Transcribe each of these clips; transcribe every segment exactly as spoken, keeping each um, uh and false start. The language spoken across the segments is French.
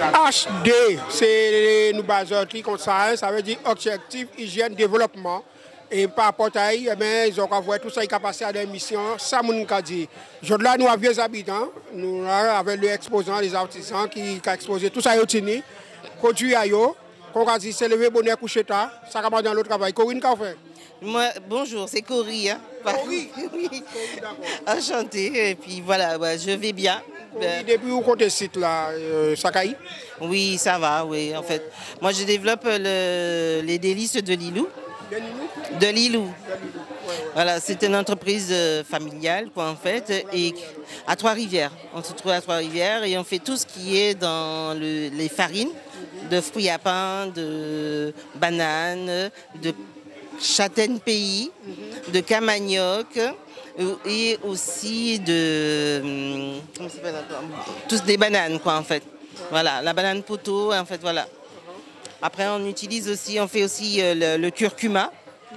H D, c'est nous basons comme ça, ça veut dire objectif, hygiène, développement. Et par rapport à eux, eh ils ont voir tout ça qui a passé à des missions, ça nous a dit. Aujourd'hui, nous avons vieux habitants, nous avec les exposants, les artisans qui ont exposé tout ça, ils ont produit à eux, qu'on a dit c'est levé bonheur couché tard, ça va dans l'autre travail. Corinne, qu'a fait? Moi, bonjour, c'est Cory. Hein. Cory. Oui. Enchantée, et puis voilà, ouais, je vais bien. Cory, depuis où comptez site là, euh, Sakai? Oui, ça va, oui, en fait. Moi, je développe le, les délices de Lilou. De Lilou? De Lilou. De Lilou. Ouais, ouais. Voilà, c'est une entreprise familiale, quoi, en fait, et à Trois-Rivières. On se trouve à Trois-Rivières et on fait tout ce qui est dans le, les farines, de fruits à pain, de bananes, de châtaigne pays, de camanioc et aussi de comment ça s'appelle encore, tous des bananes, quoi, en fait. Voilà, la banane poteau, en fait, voilà. Après, on utilise aussi, on fait aussi euh, le, le curcuma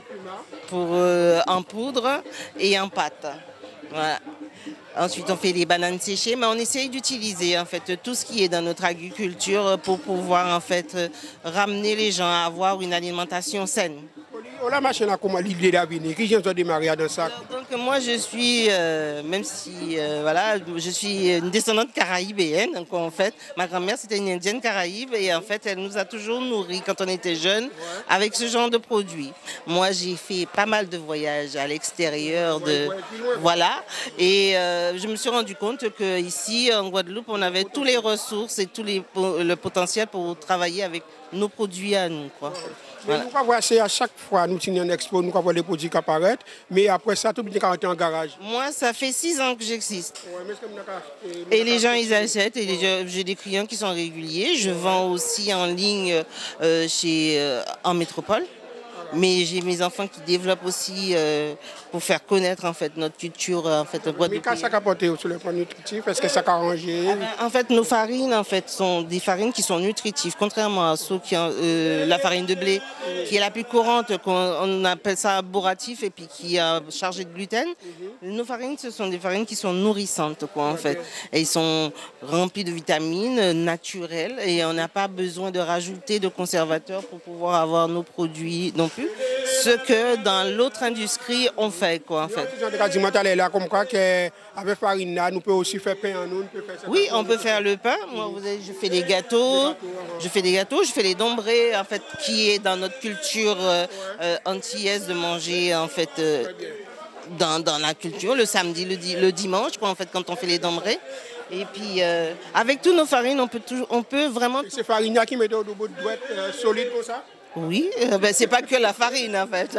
pour euh, en poudre et en pâte. Voilà. Ensuite, on fait les bananes séchées, mais on essaye d'utiliser en fait tout ce qui est dans notre agriculture pour pouvoir en fait ramener les gens à avoir une alimentation saine. La machine a comment l'idée d'avenir, qui vient de démarrer dans ça? Donc moi je suis, euh, même si euh, voilà, je suis une descendante caraïbéenne, donc en fait ma grand-mère c'était une indienne caraïbe et en fait elle nous a toujours nourris quand on était jeunes avec ce genre de produits. Moi j'ai fait pas mal de voyages à l'extérieur de, voilà, et euh, je me suis rendu compte que ici en Guadeloupe on avait tous les ressources et tous les le potentiel pour travailler avec nos produits à nous, quoi. Mais voilà. Nous pouvons voir, c'est à chaque fois, nous tenons une expo, nous pouvons voir les produits qui apparaissent, mais après ça, tout le monde est en garage. Moi, ça fait six ans que j'existe. Ouais, et les gens, ils achètent, et j'ai des clients qui sont réguliers. Je vends aussi en ligne euh, chez, euh, en métropole. Mais j'ai mes enfants qui développent aussi euh, pour faire connaître en fait notre culture en fait. Mais qu'est-ce que ça a apporté sur le plan nutritif? Est-ce que ça a arrangé? Ah ben, en fait, nos farines en fait sont des farines qui sont nutritives, contrairement à ceux qui ont euh, la farine de blé, qui est la plus courante, qu'on on appelle ça bourratif et puis qui est chargée de gluten. Mm-hmm. Nos farines, ce sont des farines qui sont nourrissantes, quoi, en fait. Et ils sont remplis de vitamines naturelles et on n'a pas besoin de rajouter de conservateurs pour pouvoir avoir nos produits non plus. Ce que dans l'autre industrie on fait, quoi, en fait. Comme quoi qu'avec farine là, nous pouvons aussi faire pain en nous. Oui, on peut faire le pain. Moi, vous avez, je fais des gâteaux, je fais des gâteaux, je fais les dombrés, en fait, qui est dans notre culture euh, euh, antillaise de manger, en fait, euh, dans, dans la culture, le samedi, le, le dimanche, quoi, en fait, quand on fait les dombrés. Et puis, euh, avec tous nos farines, on peut, toujours, on peut vraiment... C'est farine qui met au bout de doigt solide pour ça? Oui, euh, ben, c'est pas que la farine en fait.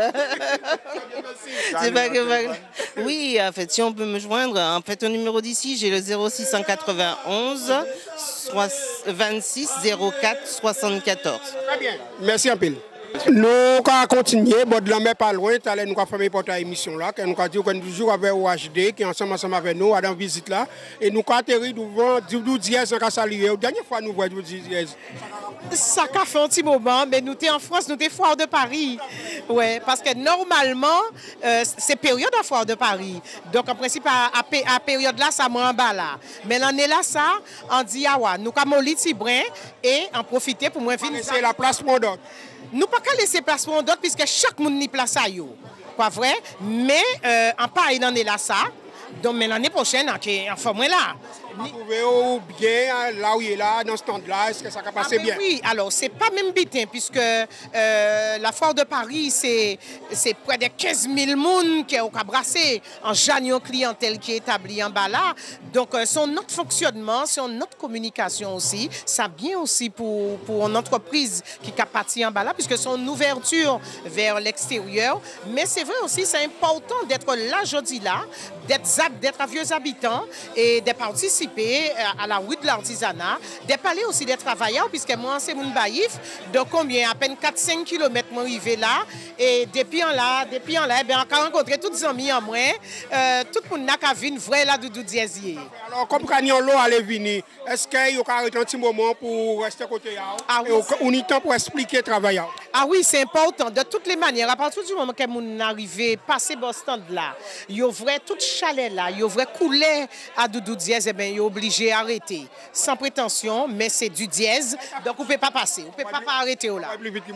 C'est pas que... Oui, en fait, si on peut me joindre, en fait, au numéro d'ici, j'ai le zéro six cent quatre-vingt-onze vingt-six zéro quatre soixante-quatorze. Très bien, merci un peu. Nous allons continuer, bon, de la mer pas loin, nous allons faire une émission là, nous allons dire qu'on est toujours avec O H D qui est ensemble, ensemble avec nous, à la visite là, et nous allons atterrir devant Dou Diaz en saluer. La dernière fois nous voyons Dou Diaz. Ça a fait un petit moment, mais nous sommes en France, nous sommes foire de Paris. Ouais, parce que normalement, euh, c'est période de foire de Paris. Donc en principe, à, à, à période là, ça m'a en bas là. Mais l'année là, ça, on dit, ah ouais, nous avons laissé brin et en profiter pour moi finir. C'est la place pour d'autres. Nous ne pouvons pas laisser place pour d'autres, puisque chaque monde n'y place à yo. Pas vrai? Mais euh, en pareil l'année là, ça. Donc, mais l'année prochaine, en forme là. Vous pouvez bien là où il est là, dans ce temps-là, est-ce que ça va passer ah, bien? Oui, alors c'est pas même bitin, puisque euh, la foire de Paris, c'est près de quinze mille personnes qui ont brassé en janvier clientèle qui est établie en bas là. Donc, euh, son notre fonctionnement, son notre communication aussi, ça vient aussi pour, pour une entreprise qui est partie en bas là, puisque son ouverture vers l'extérieur. Mais c'est vrai aussi, c'est important d'être là, jeudi là, d'être vieux habitants et de participer à la route de l'artisanat, de parler aussi des travailleurs, puisque moi, c'est mon baïf, de combien, à peine quatre à cinq kilomètres, moi, arrivé là, et depuis en là, depuis en là, ben, on a rencontré tous les amis en moi, euh, tout le monde n'a qu'à venir vrai là, Doudou Diazier. Alors, comme quand on l'a allé venir, est-ce qu'il y a un petit moment pour rester à côté? Ah, oui, et on a temps pour expliquer travailleurs? Ah oui, c'est important, de toutes les manières, à partir du moment que mon arrivé, passer Boston là, il y a vrai toute chaleur là, il y a vrai couler à Doudou Diaz, et ben ils sont obligés d'arrêter. Sans prétention, mais c'est du dièse, donc vous ne pouvez pas passer. Vous ne pouvez pas, pas arrêter là.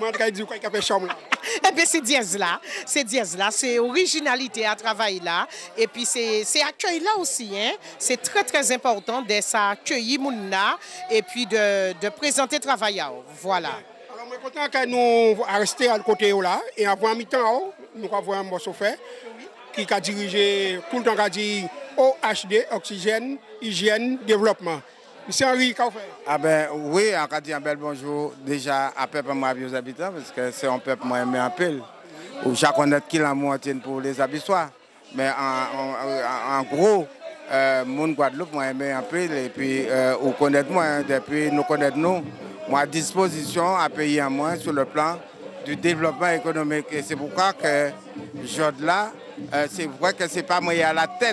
Eh bien, c'est dièse là. C'est dièse là. C'est originalité à travailler là. Et puis, c'est accueil là aussi. Hein. C'est très, très important de s'accueillir là et puis de, de présenter le travail. Voilà. Alors, je suis content que nous restions à côté là. Et avant mi-temps, nous avons un morceau fait qui a dirigé tout le temps qu'a dit O H D, oxygène, hygiène, développement. Monsieur Henri, qu'est-ce que vous faites? Ah ben oui, on a dit un bel bonjour déjà à peuple moi aux habitants parce que c'est un peuple moi aimé en pile. Où chaque connaît qui l'amour pour les habitants. Mais en, en, en gros, euh, mon Guadeloupe moi aimé en pile et puis euh, on connaît moi depuis nous connaître nous, moi à disposition à payer en moins sur le plan du développement économique et c'est pourquoi que je là euh, c'est vrai que c'est pas moi à la tête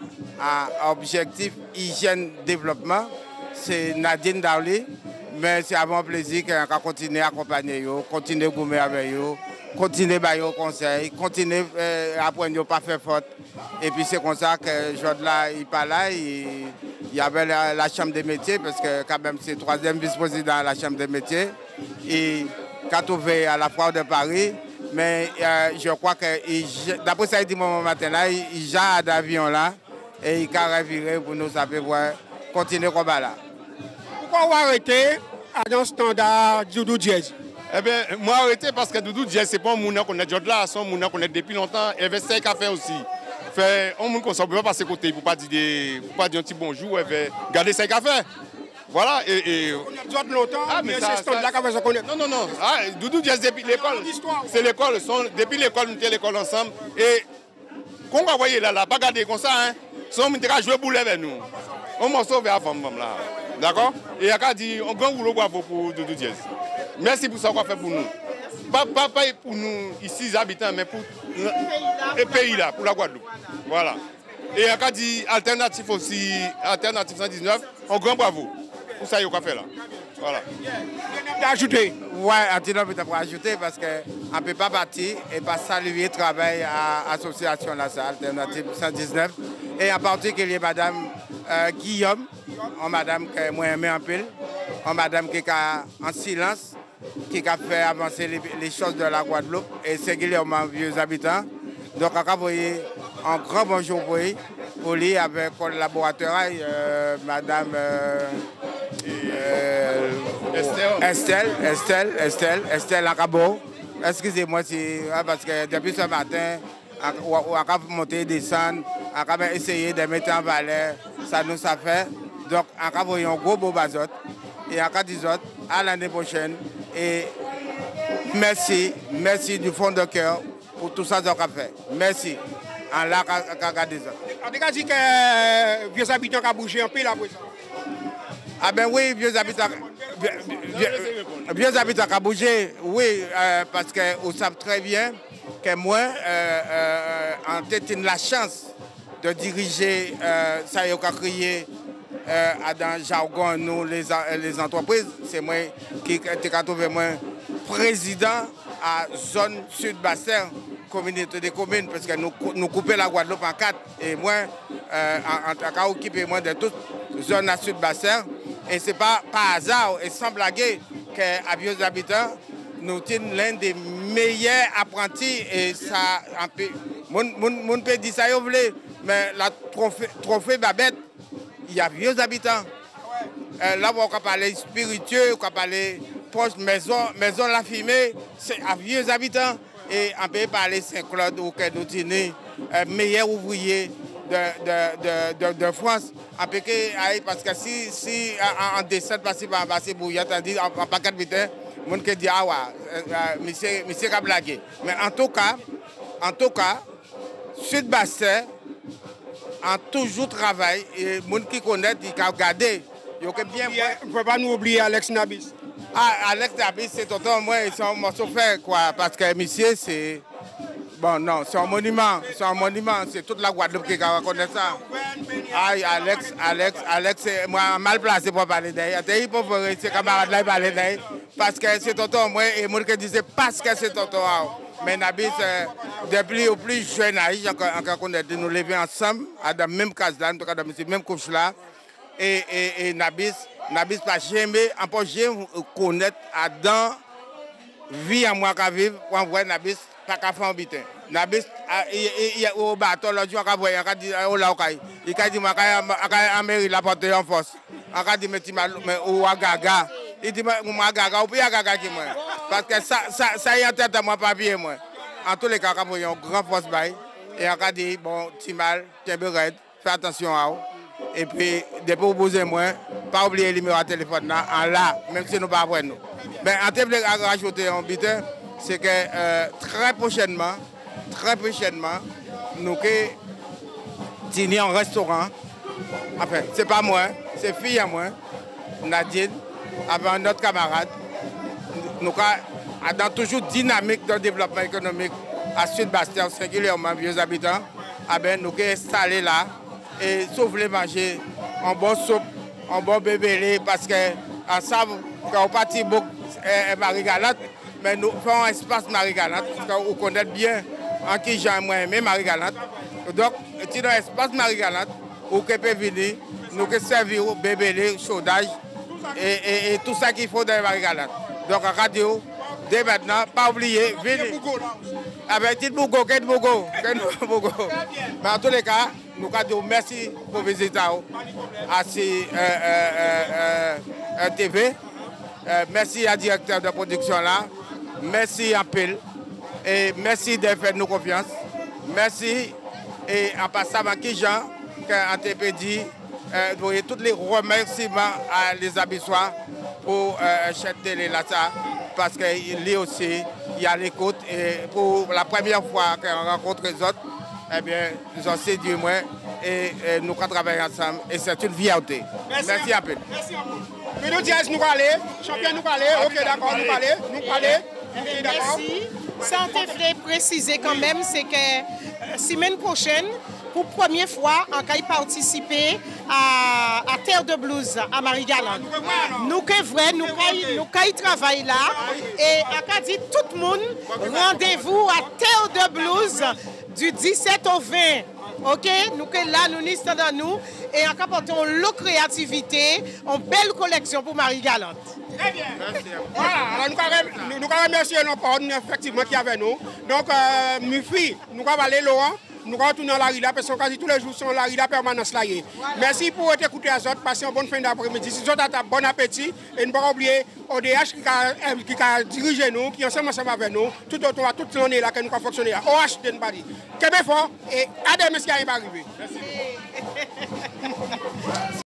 à objectif hygiène développement. C'est Nadine Daouli, mais c'est avec plaisir qu'on continue à accompagner, continuer à gommer avec eux, continuer à faire conseil, continuer à apprendre à ne pas faire faute. Et puis c'est comme ça que Jodla il pas là, il, il y avait la, la chambre des métiers, parce que quand même c'est le troisième vice-président à la chambre des métiers. Et quand on va à la foire de Paris, mais euh, je crois que, d'après ça, il dit mon matin là, il, il a d'avion là, et il a reviré pour nous savoir continuer comme là. Pourquoi vous arrêtez à un standard Doudou Dièse? Eh bien, moi arrêté parce que Doudou Dièse, ce n'est pas un monde qu'on est là, c'est un monde qu'on est depuis longtemps. Et c'est ça qu'il a fait aussi. Fait un monde qu'on ne peut pas passer côté pour ne pas dire pas dire un petit bonjour, et garder ça qu'il a fait. Voilà. Et, et... On a longtemps, ah, mais c'est ce standard qu'il a fait. Non, non, non. Ah, Doudou Dièse, depuis l'école. C'est l'école. Depuis l'école, nous sommes l'école ensemble. Et quand on voit là, là, pas garder comme ça, hein. Si on a joué boulet avec nous. On m'a sauvé à la femme là. D'accord? Et il a dit un grand boulot bravo pour Doudou Dièse. Merci pour ça qu'on a fait pour nous. Pas, pas, pas pour nous ici, les habitants, mais pour le pays là, pour la Guadeloupe. Voilà. Et il a dit alternatif aussi, alternatif cent dix-neuf, un grand bravo pour ça qu'on a fait là. Voilà. Ajouter. Ouais, Antinov est pour ajouter parce qu'on ne peut pas partir et pas saluer le travail à l'association là, alternative cent dix-neuf. Et en particulier Madame euh, Guillaume, en Madame que moi aimé en pile, en Madame qui est en silence, qui a fait avancer les, les choses de la Guadeloupe et singulièrement vieux habitants. Donc on a envoyé un grand bonjour pour lui, pour lui avec collaborateur euh, Madame euh, euh, Estelle, Estelle, Estelle, Estelle Acabo. Excusez-moi si, parce que depuis ce matin, on a monté et descendre, on a essayé de mettre en valeur, ça nous a fait. Donc on a envoyé un gros beau bazot et on a dit à l'année prochaine. Et merci, merci du fond de cœur pour tout ça qu'on a fait. Merci. En là, on a dit ça. On a dit que les vieux habitants ont bougé un peu là présent. Ah ben oui, vieux habitants, vieux, vieux habitants ont bougé, oui, euh, parce que vous savez très bien que moi, euh, euh, en tête, la chance de diriger, euh, ça y a créé euh, dans le jargon, nous, les, les entreprises. C'est moi qui ai trouvé moi président à zone sud-bassin, communauté des communes, parce que nous, nous coupons la Guadeloupe en quatre. Et moi, euh, en, en tant qu'occupé moi de toute zone à sud-bassin. Et ce n'est pas par hasard et sans blaguer qu'à Vieux Habitants, nous sommes l'un des meilleurs apprentis. Et ça, mon peut dire ça, vous voulez, mais la trophée, trophée Babette, il y a Vieux Habitants. Euh, là, on va parler spiritueux, on va parler proche maison, maison la fumée, c'est à Vieux Habitants. Et on peut parler Saint-Claude ou Kédoutini, euh, meilleur ouvrier de, de, de, de, de France. Parce que si, si en descente, passer par passer bouillant, en paquet de vitesse, on peut dire, ah ouais, monsieur, monsieur a blagué. Mais en tout cas, en tout cas, Sud-Bassin a toujours travaillé et les gens qui connaissent, ils ont regardé. Il ne faut pas nous oublier Alex Nabis. Ah, Alex Nabis, c'est tonton, moi, ils sont morceaux faits, quoi. Parce que monsieur, c'est. Bon, non, c'est un monument. C'est un monument. C'est toute la Guadeloupe qui reconnaît ça. Aïe, Alex, Alex, Alex, c'est moi mal placé pour parler d'ailleurs. C'est pour ces camarades là parler d'ailleurs. Parce que c'est tonton, moi, et moi qui disais parce que c'est tonton. Mais Nabis, depuis au plus jeune âge, on connaît, nous lever ensemble, à la même case là, dans la même couche là. et, et, et Nabis, Nabis pas jamais, encore jamais connaître à dans vie à moi qu'à vivre, pour voir Nabis, pas qu'à faire un bitin. Nabis, il y a au bateau, l'autre jour, il a dit, oh là, il a dit, moi, à mairie, la porte en force. Il a dit, mais tu m'as, mais ou à Gaga. Il dit, moi, Gaga, ou puis à Gaga qui moi. Parce que ça, ça, ça y est en tête à moi, papier, moi. En tous les cas, il y a un grand force bail. Et on a dit, bon, Timal, tiens, fais attention à vous. Et puis, depuis vous posez moi, pas oublier le numéro de téléphone là, en là, même si nous ne pas après nous. Mais en termes de rajouter un bitin, c'est que euh, très prochainement, très prochainement, nous dîner en restaurant. Enfin, c'est pas moi, c'est fille à moi, Nadine, avec notre camarade. Nous avons toujours dynamique dans le développement économique à Sud-Bastien, singulièrement vieux habitants. Nous sommes installés là et sauf les manger en bon soupe, en bon bébé, parce qu'en savent qu'on partit beaucoup Marie-Galante, mais nous faisons un espace Marie-Galante, parce qu'on connaît bien en qui j'ai aimé Marie-Galante. Donc, c'est un espace Marie-Galante où on peut venir, nous pouvons servir au bébé, chaudage et, et, et tout ça qu'il faut dans Marie-Galante. Donc, à radio, dès maintenant, pas oublier, venez. Avec Tite Bougo, Kate Bougo, Bougo. Mais en tous les cas, nous disons merci pour visiter à C T V. Euh, merci à directeur de production là. Merci à Pile. Et merci de faire nous confiance. Merci. Et en passant à Kijan, quand T P dit, euh, vous voyez tous les remerciements à les Abissois pour euh, cette télé là, ça, parce qu'il est aussi, il y a l'écoute. Et pour la première fois qu'on rencontre les autres, eh bien, nous ont séduit moi et, et nous travaillons ensemble. Et c'est une fierté. Merci, merci à peu. Merci à vous. Nous nous disons, nous allons, champion, nous allons. Ok, d'accord, nous allons. Nous allons. Okay, merci. Ça, on voulait préciser quand même, c'est que euh, semaine prochaine, pour la première fois, on va participer à, à Terre de Blues à Marie-Galante. Nous que vrai, nous allons travailler là et on a dit tout le monde, rendez-vous à Terre de Blues du dix-sept au vingt. Ok, nous que là, nous sommes dans nous et on apportons leur créativité, une belle collection pour Marie-Galante. Très bien. Merci. Voilà, alors nous nous remercier nos parents effectivement qui avec nous. Donc, euh, mes filles, nous allons aller loin. Nous allons tourner dans la rue là, parce que quasi tous les jours sont la rue là, permanence là. Voilà. Merci pour être écouté à vous, passez une bonne fin d'après-midi. Si vous avez un bon appétit, et ne pas oublier O D H qui a, qui a dirigé nous, qui est ensemble avec nous, tout autour à toute l'année là que nous avons fonctionné là. O H de Nbadi. Québec fort et à demain, ce qui est arrivé. Merci.